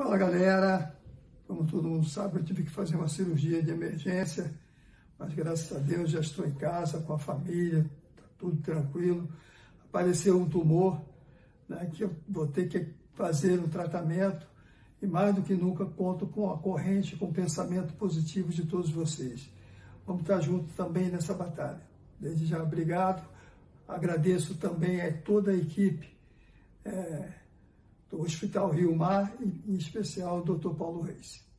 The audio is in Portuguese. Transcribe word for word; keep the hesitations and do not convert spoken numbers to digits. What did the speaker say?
Fala galera, como todo mundo sabe, eu tive que fazer uma cirurgia de emergência, mas graças a Deus já estou em casa com a família, tá tudo tranquilo. Apareceu um tumor, né, que eu vou ter que fazer um tratamento e mais do que nunca conto com a corrente, com o pensamento positivo de todos vocês. Vamos estar juntos também nessa batalha. Desde já, obrigado. Agradeço também a toda a equipe é, do Hospital Rio Mar, em especial o doutor Paulo Reis.